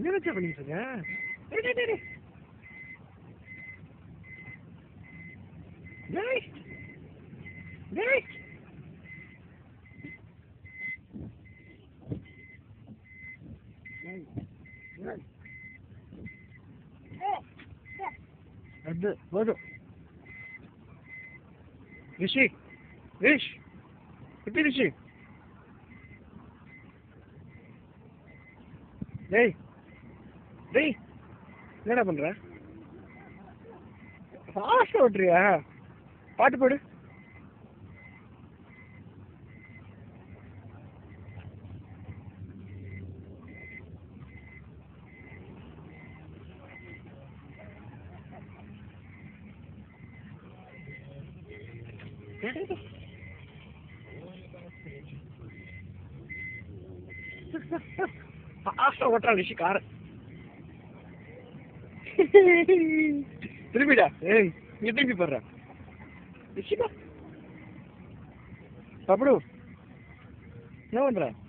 என்ன வச்சா பண்ணிட்டு இருக்க? டேய் டேய் டேய் டேய் டேய் அது போதும். ரிஷி ரிஷ் எப்படி ரிஷி? டேய் டேய் என்னடா பண்ற? ஃபாஸ்டா ஓட்டுறியா? பாட்டு போடு. ஃபாஸ்டா ஓட்டுறான் ரிஷி கார். திரும்பிடா. ஏய் நீ திரும்பி போடுற ரிஷிகா. பப்படு என்ன பண்ற?